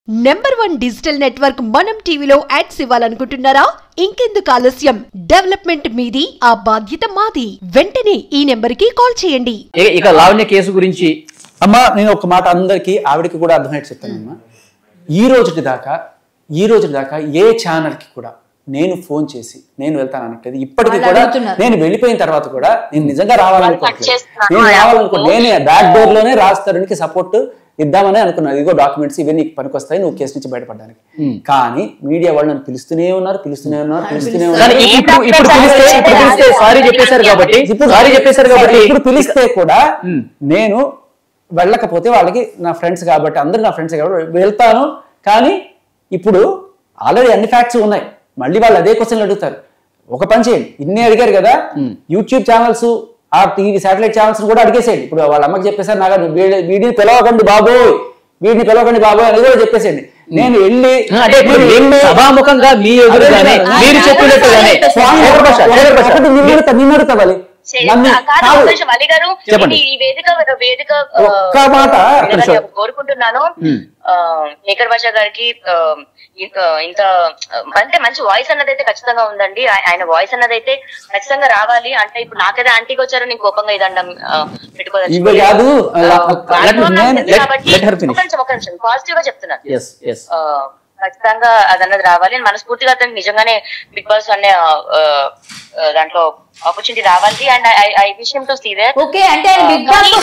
#1 digital network మనం టీవీలో ads ఇవ్వాలనుకుంటున్నారా? ఇంకెందుకు ఆలస్యం? డెవలప్మెంట్ మీది, ఆ బాధ్యత మాది. వెంటనే ఈ నెంబర్కి కాల్ చేయండి. ఇక లావణ్య కేసు గురించి అమ్మా నేను ఒక మాట అందరికి ఆవిడకి కూడా అర్థమయ్యేట్టు చెప్తానమ్మా. ఈ రోజు దాకా ఏ ఛానల్ కి కూడా నేను ఫోన్ చేసి నేను వెళ్తాను అనట్లేదు. ఇప్పటికీ కూడా నేను వెళ్ళిపోయిన తర్వాత కూడా నేను నిజంగా రావాలనుకోవట్లేదు. నేనే బ్యాక్ డోర్ లోనే రాజతరుణ్కి సపోర్ట్ ఇద్దామని అనుకున్నాను. ఇదిగో డాక్యుమెంట్స్ ఇవన్నీ పనికొస్తాయి, నువ్వు కేసు నుంచి బయటపడడానికి. కానీ మీడియా వాళ్ళు నన్ను పిలుస్తూనే ఉన్నారు. ఇప్పుడు పిలిస్తే కూడా నేను వెళ్ళకపోతే వాళ్ళకి నా ఫ్రెండ్స్ కాబట్టి అందరూ నా ఫ్రెండ్స్ కాబట్టి వెళ్తాను. కానీ ఇప్పుడు ఆల్రెడీ అన్ని ఫ్యాక్ట్స్ ఉన్నాయి. మళ్ళీ వాళ్ళు అదే క్వశ్చన్లు అడుగుతారు. ఒక పని చేయండి, ఇన్ని అడిగారు కదా, యూట్యూబ్ ఛానల్స్ ఆ టీవీ శాటిలైట్ ఛానల్స్ కూడా అడిగేసేయండి. ఇప్పుడు వాళ్ళ అమ్మకి చెప్పేసారు, నాకు వీడిని పిలవకండి బాబోయ్ అని కూడా చెప్పేసేయండి. నేను వెళ్ళి సభాముఖంగా మీ ఎదురుగానే మీరు చెప్పినట్టుగానే నిన్ను అడుగుతావాలి. కోరుకుంటున్నాను శేఖర్ భాష గారికి ఇంత అంటే మంచి వాయిస్ అన్నదైతే ఖచ్చితంగా ఉందండి. ఆయన వాయిస్ అన్నదైతే ఖచ్చితంగా రావాలి. అంటే ఇప్పుడు నాకైతే ఆంటీకి వచ్చారు, నేను కోపంగా ఇదండం పెట్టుకోవచ్చు. పాజిటివ్ గా చెప్తున్నాను. ఖచ్చితంగా అదన్నది రావాలి. మనస్ఫూర్తిగా అతను నిజంగానే బిగ్ బాస్ అనే దాంట్లో ఆపర్చునిటీ రావాలి. And I wish him to see there. Okay, అంటే బిగ్ బాస్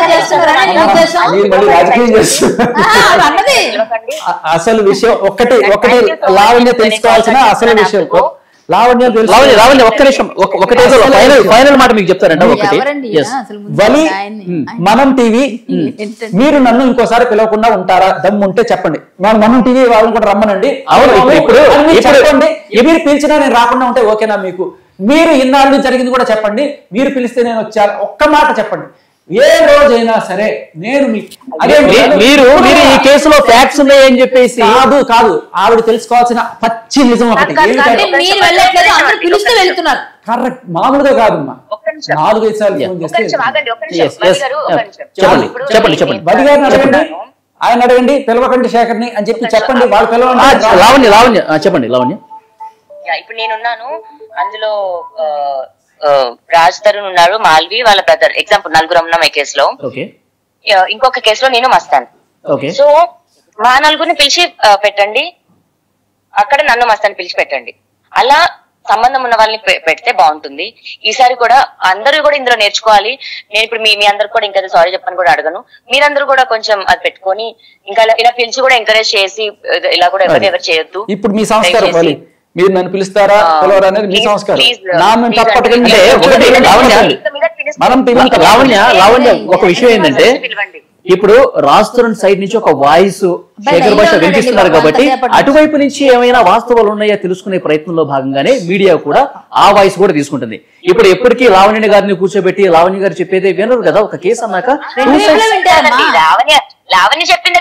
అసలు విషయం ఒకటి లావణ్య తెలుసుకోవాల్సిన అసలు విషయం. లావణ్య ఒక్క నిమిషం, ఒకటే ఫైనల్ మాట మీకు చెప్తారంట. ఒకటి వలి మనం టీవీ, మీరు నన్ను ఇంకోసారి పిలవకుండా ఉంటారా? దమ్ము ఉంటే చెప్పండి. మనం టీవీ వాళ్ళని కూడా రమ్మనండి. చెప్పండి. మీరు పిలిచినా నేను రాకుండా ఉంటే ఓకేనా మీకు? మీరు ఇన్నాళ్ళు జరిగింది కూడా చెప్పండి. మీరు పిలిస్తే నేను వచ్చాను, ఒక్క మాట చెప్పండి. ఏ రోజైనా సరే నేను మీరు ఈ కేసులో ఫ్యాక్ట్స్ ఉన్నాయని చెప్పేసి కాదు ఆవిడ తెలుసుకోవాల్సిన పచ్చి నిజం ఒకటి. కరెక్ట్, మామూలుగా కాదమ్మా. 4-5 సార్లు ఫోన్ చేస్తే బలి గారిని అడగండి, ఆయన అడగండి, పిలవకండి శేఖర్ని అని చెప్పండి. వాళ్ళు పిలవండి. లావణ్య చెప్పండి. లావణ్య, ఇప్పుడు నేనున్నాను అందులో, రాజ్ తరుణ్ ఉన్నారు, మాల్వి వాళ్ళ బ్రదర్, ఎగ్జాంపుల్ 4 ఉన్నాం ఈ కేసులో. ఇంకొక కేసులో నేను మస్తాన్. సో మా 4 పిలిచి పెట్టండి, అక్కడ నన్ను మస్తాన్ పిలిచి పెట్టండి. అలా సంబంధం ఉన్న వాళ్ళని పెడితే బాగుంటుంది. ఈసారి కూడా అందరూ కూడా ఇందులో నేర్చుకోవాలి. నేను ఇప్పుడు మీ అందరు కూడా ఇంకా సారీ చెప్పని కూడా అడగను. మీరందరూ కూడా కొంచెం అది పెట్టుకొని ఇంకా ఇలా పిలిచి కూడా ఎంకరేజ్ చేసి ఇలా కూడా ఎవరు చేయొద్దు. ఇప్పుడు మీ సంస్కారం, మీరు నన్ను పిలుస్తారా పిలవరా అనేది మీ సంస్కారం. లావణ్య ఒక విషయం ఏంటంటే, ఇప్పుడు రాజతరుణ్ సైడ్ నుంచి ఒక వాయిస్ శేఖర్ భాష వినిపిస్తున్నారు కాబట్టి అటువైపు నుంచి ఏమైనా వాస్తవాలు ఉన్నాయా తెలుసుకునే ప్రయత్నంలో భాగంగానే మీడియా కూడా ఆ వాయిస్ కూడా తీసుకుంటుంది. ఇప్పుడు ఎప్పటికీ లావణ్య గారిని కూర్చోబెట్టి లావణ్య గారు చెప్పేదే వినరు కదా. ఒక కేసు అన్నాక లావణ్య చెప్పింది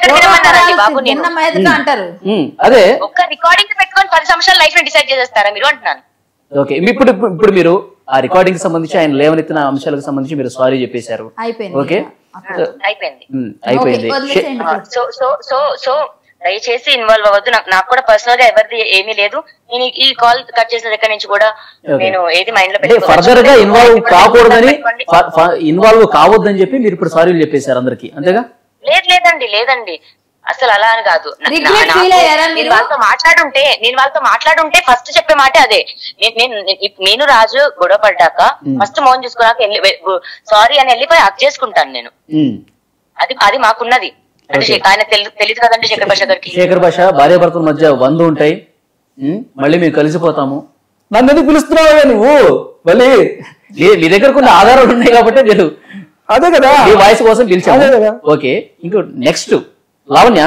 అదే ఒక్క రికార్డింగ్ పెట్టుకొని 10 సంవత్సరాల లైఫ్ ని డిసైడ్ చేసేస్తారా మీరు అంటున్నాను. ఓకే, ఇప్పుడు మీరు ఆ రికార్డింగ్ సంబంధించి ఆయన లేవనెత్తిన అంశాలకు సంబంధించి మీరు సారీ చెప్పేశారు. ఓకే, అయిపోయింది. సో దయచేసి ఇన్వాల్వ్ అవ్వద్దు. నాకు కూడా పర్సనల్ గా ఎవరిది ఏమీ లేదు. నేను ఈ కాల్ కట్ చేసిన దగ్గర నుంచి కూడా నేను ఏది మైండ్ లో ఫర్దర్ గా ఇన్వాల్వ్ కావద్దని చెప్పి మీరు ఇప్పుడు సారీలు చెప్పేశారు అందరికి, అంతేగా? లేదండి అసలు అలా అని కాదు. నేను వాళ్ళతో మాట్లాడుంటే ఫస్ట్ చెప్పే మాట అదే. నేను రాజు గొడవ పడ్డాక ఫస్ట్ మౌన్ చూసుకున్నాక సారీ అని వెళ్ళిపోయి హక్ చేసుకుంటాను నేను. అది మాకున్నది. ఆయన తెలియదు కదండి శేఖర్ భాష గారికి. శేఖర్ భాష భార్యాభర్తల మధ్య 100 ఉంటాయి, మళ్ళీ మేము కలిసిపోతాము. నన్ను ఎందుకు పిలుస్తున్నావా నువ్వు? మళ్ళీ మీ దగ్గర కొన్ని ఆధారాలు ఉన్నాయి కాబట్టి నేను అదే కదా ఈ వాయిస్ కోసం పిలిచాను. ఓకే, ఇంకో నెక్స్ట్ లావణ్య,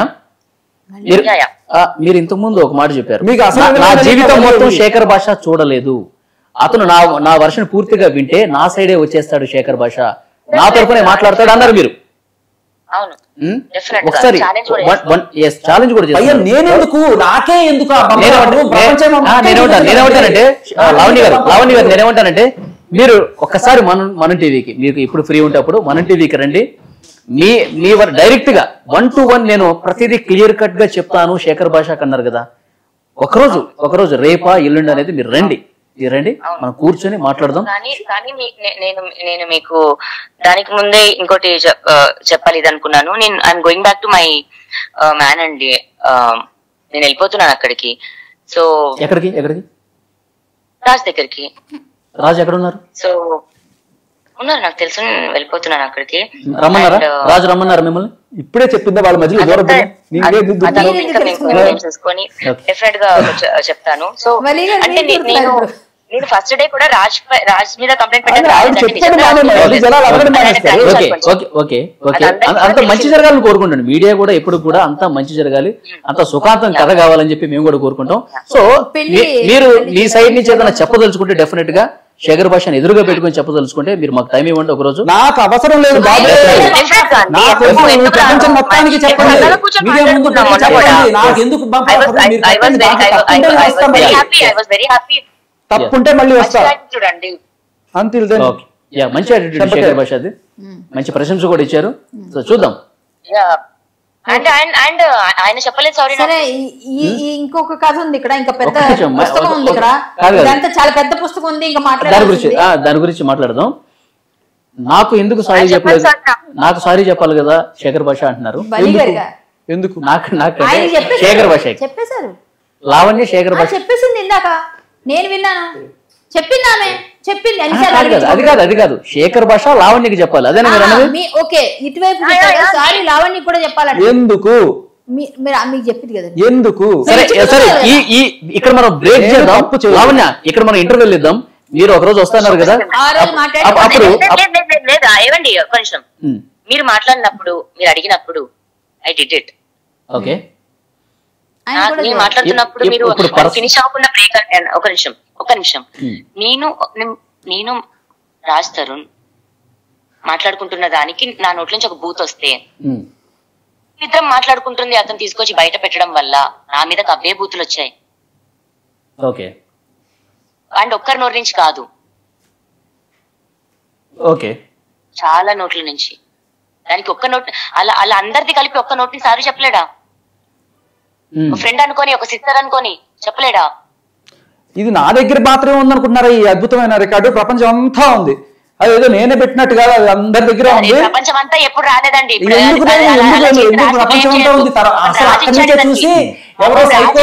మీరు ఇంతకు ముందు ఒక మాట చెప్పారు, నా జీవితం మొత్తం శేఖర్ భాష చూడలేదు, అతను నా వర్షన్ పూర్తిగా వింటే నా సైడే వచ్చేస్తాడు శేఖర్ భాష, నా తరపునే మాట్లాడతాడు అన్నారు మీరు. ఒకసారి ఛాలెంజ్ కూడా చేస్తాను. నేనేమంటానంటే లావణ్య గారు నేనేమంటానంటే, మీరు ఒక్కసారి మనం టీవీకి, మీకు ఇప్పుడు ఫ్రీ ఉంటే అప్పుడు మనం టీవీకి రండి, మీ డైరెక్ట్ గా 1 to 1 నేను ప్రతిదీ క్లియర్ కట్ గా చెప్తాను శేఖర్ భాష అన్నారు కదా. ఒకరోజు రేపా ఎల్లుండి అనేది మీరు రండి, మనం కూర్చొని మాట్లాడదాం. కానీ నేను మీకు దానికి ముందే ఇంకోటి చెప్పాలి ఇది అనుకున్నాను. I'm going back to my man అండి. నేను వెళ్ళిపోతున్నాను అక్కడికి. సో ఎక్కడికి? రాజ్ దగ్గరికి. రాజ్ ఎక్కడ ఉన్నారు? సో ఉన్నారు, నాకు తెలుసు. నేను వెళ్ళిపోతున్నాను అక్కడికి. రమ్మన్నారా? రాజు రమ్మన్నారా మిమ్మల్ని? ఇప్పుడే చెప్పిందా వాళ్ళ మధ్యలో చూసుకొని డెఫినెట్ గా చెప్తాను. సో అంటే నేను ఫస్ట్ డే కూడా రాజ్ మీద కంప్లైంట్ అంత మంచి జరగాలని కోరుకుంటాను. మీడియా కూడా ఎప్పుడు కూడా అంత మంచి జరగాలి, అంత సుఖాంతం కథ కావాలని చెప్పి మేము కూడా కోరుకుంటాం. సో మీరు మీ సైడ్ నుంచి ఏదైనా చెప్పదలుచుకుంటే డెఫినెట్ గా శేఖర్ భాషను ఎదురుగా పెట్టుకుని చెప్పదలుచుకుంటే మీరు మాకు టైం ఇవ్వండి ఒక రోజు. నాకు అవసరం లేదు, ప్రపంచం మొత్తానికి చెప్పండి, మీడియా ముందు నాకు ఎందుకు తప్పుంటే మళ్ళీ వస్తా. చూడండి మంచి యాటిట్యూడ్ శేఖర్ భాష, అది మంచి ప్రశంస కూడా ఇచ్చారు. సో చూద్దాం. అండ్ ఆయన చెప్పలేదు సారీ. సరే, ఇంకొక కథ ఉంది ఇక్కడ, ఇంకా పెద్ద పుస్తకం ఉంది ఇక్కడ, ఇదంతా చాలా పెద్ద పుస్తకం ఉంది, ఇంకా దాని గురించి మాట్లాడదాం. నాకు ఎందుకు సారీ చెప్పలేదు, నాకు సారీ చెప్పాలి కదా శేఖర్ భాష అంటున్నారు. ఎందుకు? నాకు శేఖర్ భాష చెప్పేశారు, లావణ్య శేఖర్ భాష చెప్పేసింది ఇందాక, నేను విన్నాను. చెప్పింది అది కాదు, శేఖర్ భాష లావణ్యకి చెప్పాలి. అదే ఓకే, ఇటువైపు సారీ లావణ్య కూడా చెప్పాలండి. ఎందుకు? మీకు చెప్పింది కదా ఎందుకు? సరే ఇక్కడ మనం బ్రేక్ చేద్దాం. లావణ్య, ఇక్కడ మనం ఇంటర్వ్యూ ఇద్దాం. మీరు ఒక రోజు వస్తున్నారు కదా, ఏవండి కొంచెం మీరు మాట్లాడినప్పుడు, మీరు అడిగినప్పుడు ఐ డిడ్ ఇట్. ఓకే, నేను మాట్లాడుతున్నప్పుడు మీరు ఫినిష్ అవ్వకుండా బ్రేక్. ఒక నిమిషం నేను రాజ్ తరుణ్ మాట్లాడుకుంటున్న దానికి నా నోట్ల నుంచి ఒక బూత్ వస్తే ఇద్దరం మాట్లాడుకుంటుంది అతను తీసుకొచ్చి బయట పెట్టడం వల్ల నా మీద అవే బూతులు వచ్చాయి. ఓకే, అండ్ ఒక్కరి నోటి నుంచి కాదు, ఓకే, చాలా నోట్ల నుంచి. దానికి ఒక్క నోట్ అలా అందరిది కలిపి ఒక్క నోట్ సారి చెప్పలేడా? ఒక ఫ్రెండ్ అనుకోని, ఒక సిస్టర్ అనుకోని చెప్పలేడా? ఇది నా దగ్గర మాత్రమే ఉందనుకుంటున్నారా? ఈ అద్భుతమైన రికార్డు ప్రపంచం అంతా ఉంది. అదేదో నేనే పెట్టినట్టు కాదు, అది అందరి దగ్గర ఉంది. ప్రపంచం అంతా ఎప్పుడు రాలేదండి, ప్రపంచం అంతా ఉంది. అసలు అక్కడి నుంచే చూసి ఎవరో సైకో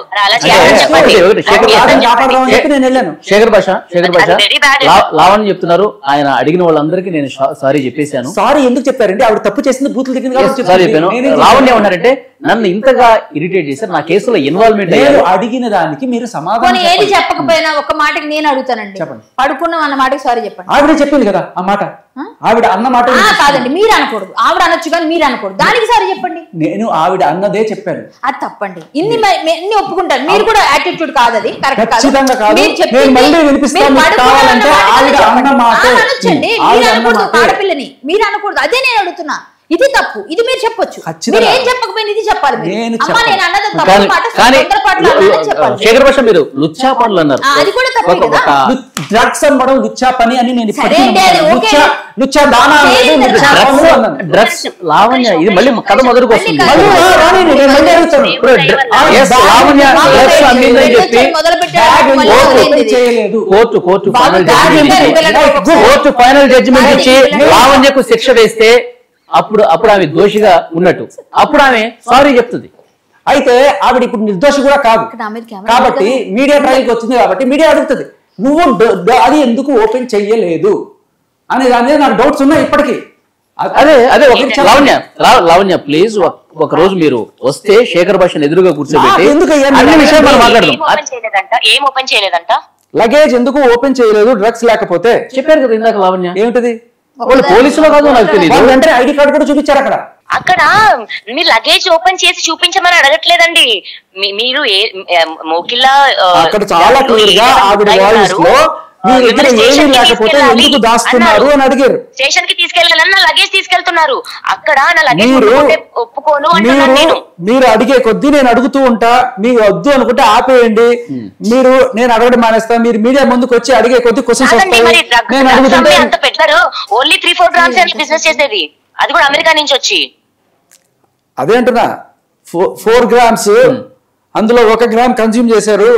నేను వెళ్ళాను. శేఖర్ భాష లావణ్య చెప్తున్నారు, ఆయన అడిగిన వాళ్ళందరికీ నేను సారీ చెప్పేశాను. సారీ ఎందుకు చెప్పారండి? ఆవిడ తప్పు చేసింది, బూతులు దిగింది. సారీ చెప్పాను. లావణ్య ఏమన్నారంటే, నన్ను ఇంతగా ఇరిటేట్ చేశారు, నా కేసులో ఇన్వాల్వ్మెంట్ అయ్యారు. అడిగిన దానికి మీరు సమాధానం ఏది చెప్పకపోయినా ఒక మాటకి నేను అడుగుతానండి. పడుకున్నాం అన్న మాటకి సారీ చెప్పండి. ఆవిడ చెప్పింది కదా ఆ మాట, ఆవిడ అన్న మాట కాదండి, మీరు అనకూడదు. ఆవిడ అనొచ్చు కానీ మీరు అనకూడదు. దానికి సారీ చెప్పండి. నేను ఆవిడ అన్నదే చెప్పాను. అది తప్పండి. ఇన్ని ఒప్పుకుంటారు, మీరు కూడా యాటిట్యూడ్ కాదు, అది కరెక్ట్ కాదు. ఆడపిల్లని మీరు అనకూడదు, అదే నేను అడుగుతున్నా. ఇది తప్పు, ఇది మీరు చెప్పొచ్చు. మీరు ఏం చెప్పకపోయినా ఇది చెప్పాలి. శేఖర్ భాష మీరు లుచ్చా పనులు అన్నారు, అది కూడా తప్పు. డ్రగ్స్ అమ్మడం లుచ్చా పని అని నేను డ్రగ్స్. లావణ్య, ఇది మళ్ళీ కథ మొదలుకు వస్తుంది. లావణ్య డ్రగ్స్ అమ్మిందని చెప్పి కోర్టు ఫైనల్ జడ్జిమెంట్ ఇచ్చి లావణ్యకు శిక్ష వేస్తే అప్పుడు ఆమె దోషిగా ఉన్నట్టు, అప్పుడు ఆమె సారీ చెప్తుంది. అయితే ఆవిడ ఇప్పుడు నిర్దోషి కూడా కాదు కాబట్టి మీడియా ట్రయల్కి వచ్చింది కాబట్టి మీడియా అడుగుతుంది, నువ్వు అది ఎందుకు ఓపెన్ చెయ్యలేదు అనే దాని మీద నాకు డౌట్స్ ఉన్నాయి ఇప్పటికీ. అదే లావణ్య ప్లీజ్ ఒక రోజు మీరు వస్తే శేఖర్ భాషను ఎదురుగా కూర్చోబెట్టి అన్ని విషయాలు మనం మాట్లాడదాం. ఏం ఓపెన్ చేయలేదంట? లగేజ్ ఎందుకు ఓపెన్ చేయలేదు? డ్రగ్స్ లేకపోతే చెప్పారు కదా ఇందాక లావణ్య. ఏమిటది? వాళ్ళు పోలీసులో కాదు నాకు తెలియదు, అంటే ఐడి కార్డు కూడా చూపించారు అక్కడ. అక్కడ మీ లగేజ్ ఓపెన్ చేసి చూపించమని అడగట్లేదండి. మీరు మోకిల్లా అక్కడ చాలా క్లియర్ గా ఆవిడ వాయిస్ లో మీ దగ్గర ఏమీ లేకపోతే ఎందుకు దాస్తున్నారు అని అడిగారు. స్టేషన్ కి తీసుకెళ్ళాలని నా లగేజ్ తీసుకెళ్తున్నారు. అక్కడ నా లగేజ్ ఒప్పుకోను అంటున్నాను. మీరు అడిగే కొద్దీ నేను అడుగుతూ ఉంటా, మీకు వద్దు అనుకుంటే ఆపేయండి. మీరు నేను అడగడం మానేస్తా, మీరు మీడియా ముందుకు వచ్చి అడిగే కొద్దీ క్వశ్చన్స్ వస్తాయి. నేను అడుగుతుంటే అంత పెట్టారు, ఓన్లీ 3-4 గ్రామ్స్ బిజినెస్ చేసేది. అది కూడా అమెరికా నుంచి వచ్చి. అదే అంటున్నా 4 grams అందులో 1 gram కన్స్యూమ్ చేశారు.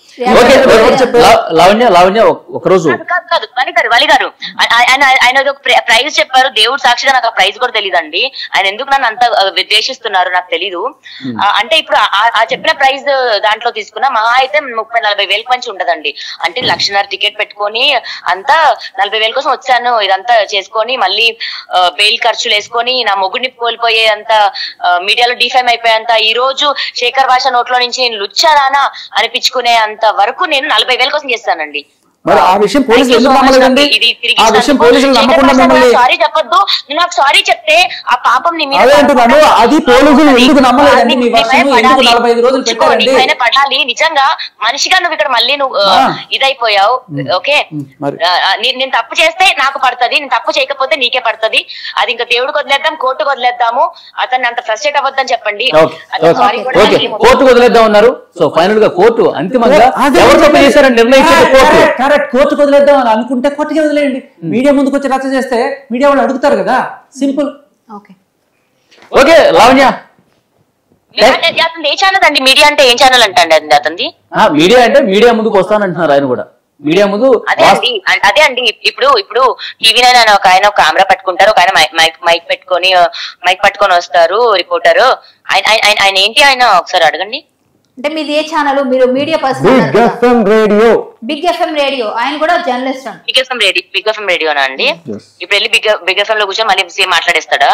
లావణ్య ఒకరోజు కాదు వలి గారు ఆయన ఒక ప్రైజ్ చెప్పారు, దేవుడు సాక్షిగా నాకు ఆ ప్రైజ్ కూడా తెలియదండి. ఆయన ఎందుకు నన్ను అంత విద్వేషిస్తున్నారు నాకు తెలీదు. అంటే ఇప్పుడు ఆ చెప్పిన ప్రైజ్ దాంట్లో తీసుకున్నా మహా అయితే 30-40 వేలకు మంచి ఉండదండి. అంటే 1,50,000 టికెట్ పెట్టుకొని అంతా 40 వేల కోసం వచ్చాను, ఇదంతా చేసుకొని మళ్ళీ బెయిల్ ఖర్చులు వేసుకొని నా మొగుడిని కోల్పోయే అంత మీడియాలో డిఫైమ్ అయిపోయేంత, ఈ రోజు శేఖర్ భాష నోట్లో నుంచి నేను లుచ్చారానా అనిపించుకునే అంత వరకు నేను 40 వేల కోసం చేస్తానండి. మరి ఆ విషయం పోలీసులు ఎందుకు నమ్మలేదండి? ఆ విషయం పోలీసులు నమ్మకుండా మిమ్మల్ని సారీ చెప్పొద్దు, నాకు సారీ చెప్తే ఆ పాపం నీ మీద అదే అంటున్నాను, అది పోలీసులు ఎందుకు నమ్మలేదండి? మీ వర్షం ఎందుకు 45 రోజులు పెట్టారండి? పడాలి నిజంగా మనిషిగా నువ్వు ఇక్కడ మళ్ళీ నువ్వు ఇదైపోయావు. ఓకే, నేను తప్పు చేస్తే నాకు పడుతుంది, నేను తప్పు చేయకపోతే నీకే పడుతుంది. అది ఇంకా దేవుడికి వదిలేద్దాం, కోర్టుకు వదిలేద్దాము. అతన్ని అంత ఫ్రస్ట్రేట్ అవ్వద్దని చెప్పండి. కోర్టుకు వదిలేద్దాం ఉన్నారు. సో ఫైనల్ గా కోర్టు అంతిమంగా ఎవరు తప్పు చేశారని నిర్ణయించారు. కోర్టుకు వదిలేద్దాం అని అనుకుంటే కోర్టుకి వదిలేయండి. మీడియా ముందుకు వచ్చి రచ్చ చేస్తే మీడియా వాళ్ళు అడుగుతారు కదా, సింపుల్. ఓకే లావణ్య, అతను ఏ ఛానల్ అండి? మీడియా అంటే ఏం ఛానల్ అంటే అండి అతనిది? మీడియా అంటే మీడియా ముందుకు వస్తానంటున్నారు ఆయన కూడా. మీడియా ముందు అదే అండి ఇప్పుడు టీవీ నైన్ ఒక ఆయన కెమెరా పట్టుకుంటారు, ఒక ఆయన మైక్ పట్టుకొని వస్తారు రిపోర్టర్. ఆయన ఏంటి ఆయన ఒకసారి అడగండి. అంటే మీది ఏ ఛానల్? మీరు media person. Big FM radio. ఆయన కూడా జర్నలిస్ట్ అండి. బిగ్ ఎఫ్ఎం రేడియోనా అండి? ఇప్పుడు వెళ్ళి బిగ్ ఎఫ్ఎం లో కూర్చొని మళ్ళీ సేమ్ మాట్లాడేస్తాడా?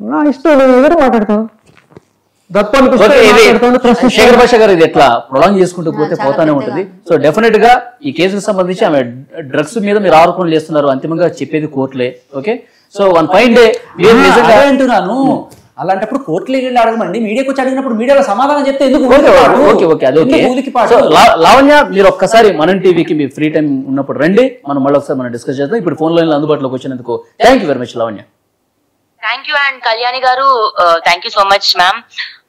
శేఖర్ భాష గారు ఇది ఎట్లా ప్రొలాంగ్ చేసుకుంటూ పోతానే ఉంటుంది. సో డెఫినెట్ గా ఈ కేసుకు సంబంధించి ఆమె డ్రగ్స్ మీద మీరు ఆరోపణలు చేస్తున్నారు, అంతిమంగా చెప్పేది కోర్టులే. ఓకే, సో 1 fine day అంటున్నాను. అలాంటప్పుడు కోర్టులో వెళ్ళి అడగమండి, మీడియాకి వచ్చి అడిగినప్పుడు మీడియాలో సమాధానం చెప్తే ఎందుకు? లావణ్య, మీరు ఒక్కసారి మనం టీవీకి మీ ఫ్రీ టైం ఉన్నప్పుడు రండి, మనం మళ్ళీ ఒకసారి మనం డిస్కస్ చేద్దాం. ఇప్పుడు ఫోన్ లైన్ అందుబాటులోకి వచ్చినందుకు thank you very much Lavanya. Thank you. And Kalyani గారు thank you so much ma'am.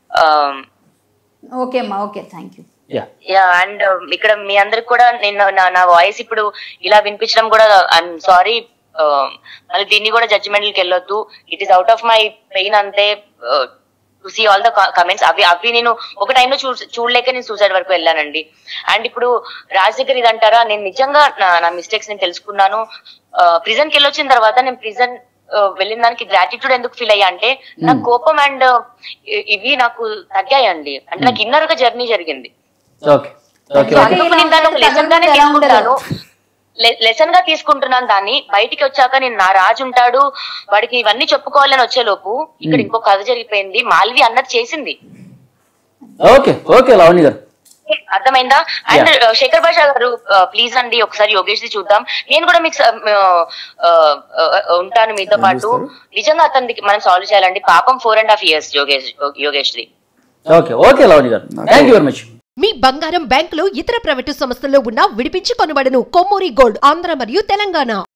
Okay అమ్మా, ఓకే, థ్యాంక్ యూ. అండ్ ఇక్కడ మీ అందరికి కూడా నేను నా వాయిస్ ఇప్పుడు ఇలా వినిపించడం కూడా ఐఎమ్ సారీ. మళ్ళీ దీన్ని కూడా జడ్జిమెంట్కి వెళ్ళొద్దు. It is out of my pain అంతే. To see all the comments అవి నేను ఒక టైంలో చూడలేక నేను సూసైడ్ వరకు వెళ్ళానండి. అండ్ ఇప్పుడు రాజ్ దగ్గర ఇదంటారా, నేను నిజంగా నా మిస్టేక్స్ నేను తెలుసుకున్నాను. ప్రిజన్కి వెళ్ళొచ్చిన తర్వాత నేను ప్రిజన్ వెళ్ళిన దానికి గ్రాటిట్యూడ్ ఎందుకు ఫీల్ అయ్యా అంటే నా కోపం అండ్ ఇవి నాకు తగ్గాయండి. అంటే నాకు ఇన్నర్ గా జర్నీ జరిగింది. లెసన్ గా తీసుకుంటున్నాను దాన్ని. బయటికి వచ్చాక నేను నా రాజు ఉంటాడు, వాడికి ఇవన్నీ చెప్పుకోవాలని వచ్చే లోపు ఇక్కడ ఇంకో కథ జరిగిపోయింది. మాల్వి అన్నది చేసింది. అర్థమైందా? అండ్ శేఖర్ భాష గారు ప్లీజ్ అండి ఒకసారి యోగేష్ ది చూద్దాం. నేను కూడా మీకు ఉంటాను మీతో పాటు. నిజంగా అతనికి మనం సాల్వ్ చేయాలండి. పాపం 4.5 years యోగేష్ ది. మీ బంగారం బ్యాంకులో ఇతర ప్రైవేటు సంస్థల్లో ఉన్న విడిపించి కొనబడను. కొమ్మూరి గోల్డ్, ఆంధ్ర మరియు తెలంగాణ.